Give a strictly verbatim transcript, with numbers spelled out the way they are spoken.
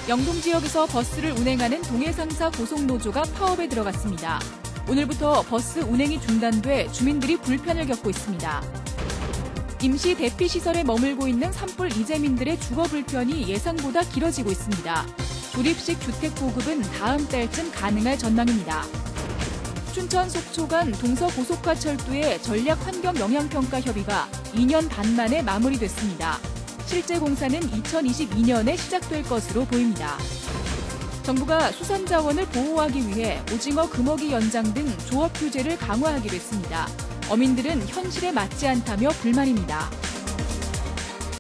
영동 지역에서 버스를 운행하는 동해상사 고속노조가 파업에 들어갔습니다. 오늘부터 버스 운행이 중단돼 주민들이 불편을 겪고 있습니다. 임시 대피시설에 머물고 있는 산불 이재민들의 주거 불편이 예상보다 길어지고 있습니다. 조립식 주택 보급은 다음 달쯤 가능할 전망입니다. 춘천 속초 간 동서고속화철도의 전략환경영향평가 협의가 이 년 반 만에 마무리됐습니다. 실제 공사는 이천이십이 년에 시작될 것으로 보입니다. 정부가 수산자원을 보호하기 위해 오징어 금어기 연장 등 조업 규제를 강화하기로 했습니다. 어민들은 현실에 맞지 않다며 불만입니다.